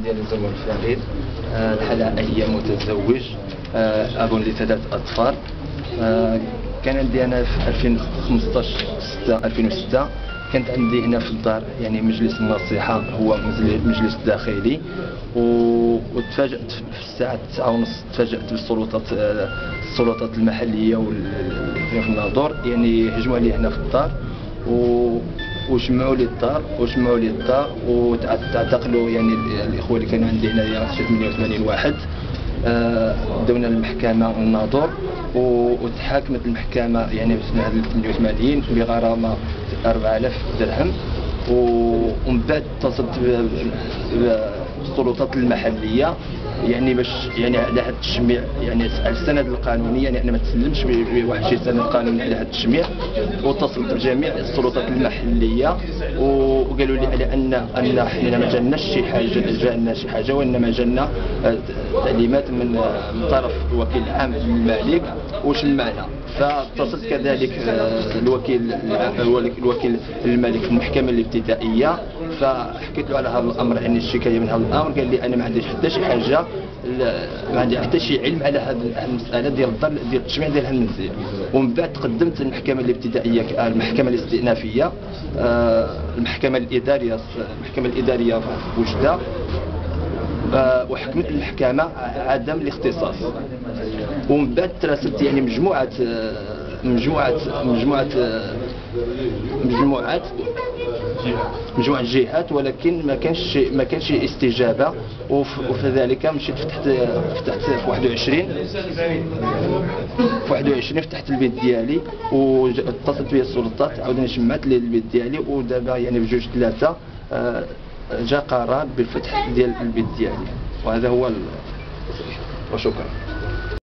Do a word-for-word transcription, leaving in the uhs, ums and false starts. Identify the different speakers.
Speaker 1: ديالي زمر فريد. الحالة هي متزوج، أب لثلاث أطفال. كان عندي أنا في ألفين وخمسطاش ستة ألفين وستة كانت عندي هنا في الدار يعني مجلس النصيحة، هو مجلس داخلي، وتفاجأت في الساعة تسعة ونص تفاجأت بالسلطات السلطات المحلية في الناظور، يعني هجموا علي هنا في الدار وشمعوا لي الدار وشمعوا لي الدار وتعتقلوا يعني الإخوة اللي كانوا عندي هنايا شي ثمانية وثمانين واحد. دونا للمحكمة الناظور وتحاكمت المحكمة يعني في سنة ثمانية وثمانين بغرامة أربعة آلاف درهم. ومن بعد اتصلت بالسلطات المحلية يعني باش يعني على هذا التشميع، يعني على السند القانوني، يعني انا ما تسلمش بواحد شي سند قانوني على هذا التشميع. واتصلت بجميع السلطات المحليه وقالوا لي على ان ان حنا ما جالناش شي حاجه جالنا شي حاجه وانما جالنا تعليمات من من طرف الوكيل العام للمالك وشمعنا. فاتصلت كذلك الوكيل الوكيل المالك في المحكمه الابتدائيه، فحكيت له على هذا الامر، يعني الشكايه من هذا الامر. قال لي انا ما عنديش حتى شي حاجه، ما عندي حتى شي علم على هذه المساله ديال الدار ديال التشميع ديال هالمنزل. ومن بعد تقدمت للمحكمه الابتدائيه المحكمه الاستئنافيه، المحكمه الاداريه المحكمه الاداريه في وجده، وحكمت المحكمه عدم الاختصاص. ومن بعد تراسلت يعني مجموعه مجموعه مجموعه مجموعات مجموعه جهات، ولكن ما كانش ما كانش استجابه. وفي ذلك مشيت فتحت فتحت في واحد وعشرين في واحد وعشرين فتحت البيت ديالي واتصلت بي السلطات، عاودوني شمعت لي البيت ديالي. ودابا يعني بجوج ثلاثه جاء قرار بالفتح ديال البيت ديالي، وهذا هو. وشكرا.